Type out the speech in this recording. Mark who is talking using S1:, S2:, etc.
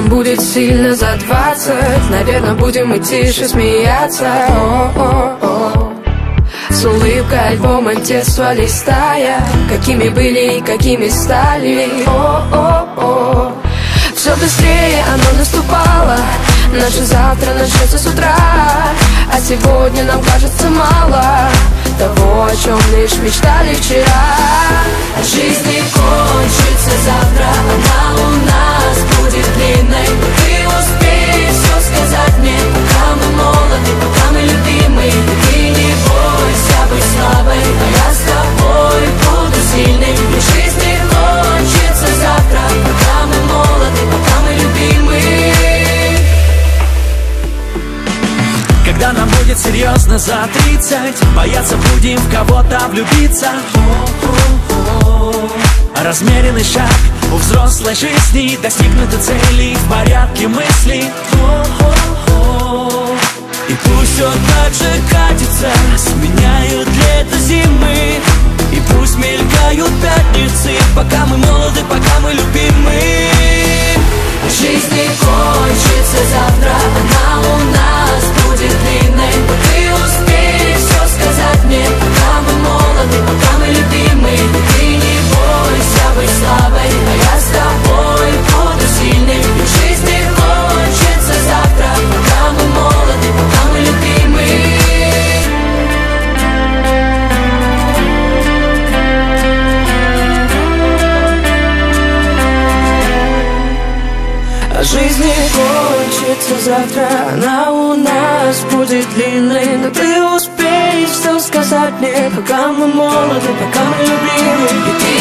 S1: нам будет сильно за 20. Наверное, будем и тише смеяться. О-о-о. С улыбкой альбома детства листая, какими были и какими стали. О-о-о. Все быстрее оно наступало. Наше завтра начнется с утра, а сегодня нам кажется мало того, о чем лишь мечтали вчера. Жизнь не кончится завтра, она у нас будет длинной. Ты успеешь все сказать мне, пока мы молоды, пока мы любимы. Ты не бойся быть слабой, а я с тобой буду сильным. Жизнь не кончится завтра, пока мы молоды, пока мы любимы.
S2: Когда нам будет серьезно за 30, бояться будем в кого-то влюбиться. Размеренный шаг у взрослой жизни, достигнуты цели в порядке мыслей. И пусть все так же катится, сменяют лето зимы. И пусть мелькают пятницы, пока мы молоды, пока мы любимы.
S1: Жизнь не кончится завтра, она у нас будет длинной. Ты успеешь все сказать мне, пока мы молоды, пока мы любимы. Ты не бойся быть слабой, а я с тобой буду сильным. Жизнь не кончится завтра, пока мы молоды, пока мы любимы. Жизнь не кончится завтра, она у нас будет длинной. Но ты успеешь все сказать мне, пока мы молоды, пока мы любимы. И ты